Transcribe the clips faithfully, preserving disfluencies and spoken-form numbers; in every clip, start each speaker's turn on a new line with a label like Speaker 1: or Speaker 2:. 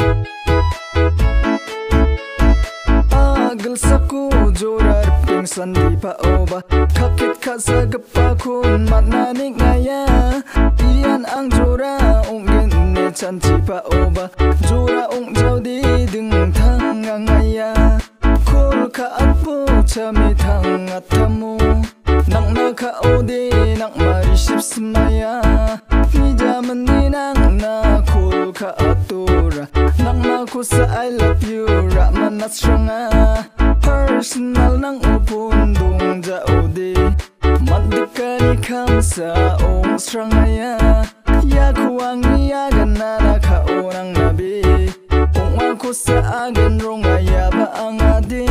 Speaker 1: Agil saku jorar pingsan di paoba kakit kasa gepakun mananik ngaya ian ang jora ungin ne canci paoba jora ung jau di deng thang ngaya kol ka atpo chami thang atamu nang na ka ode nang marisip semaya nijaman ni nang na kol ka atura Nang.makosa I love you ra.manatsranga personal nang upundong jaode madikani kamsa ong srangaya ya kuang niagan na ka orang nabi Nang.makosa agan rongaya ba ang ade.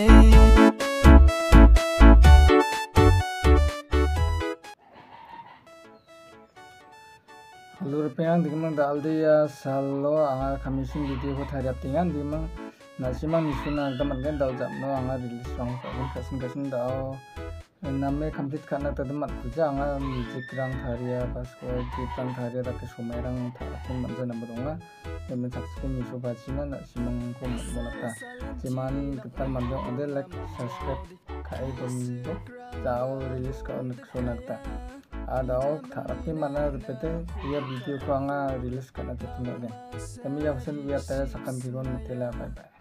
Speaker 1: Halo rupiang dimang dal dia salo anga kamising video ko thariap tingan dimang nasimang nisuna daman gen dal jamno anga release song ko kasin kasin dao namme complete kana tadamat kuja anga music rang tharia pasko kitang tharia dak somai rang tharakin manja namronga demen saksi nisu bajina nasimang ko molata ciman ketan manja ode like subscribe kai don jao release ka onak sonakta ada terapi mana repete dia video ko anga release kana tetno den kami ya pesan biar taya sakan bigon tela bye bye.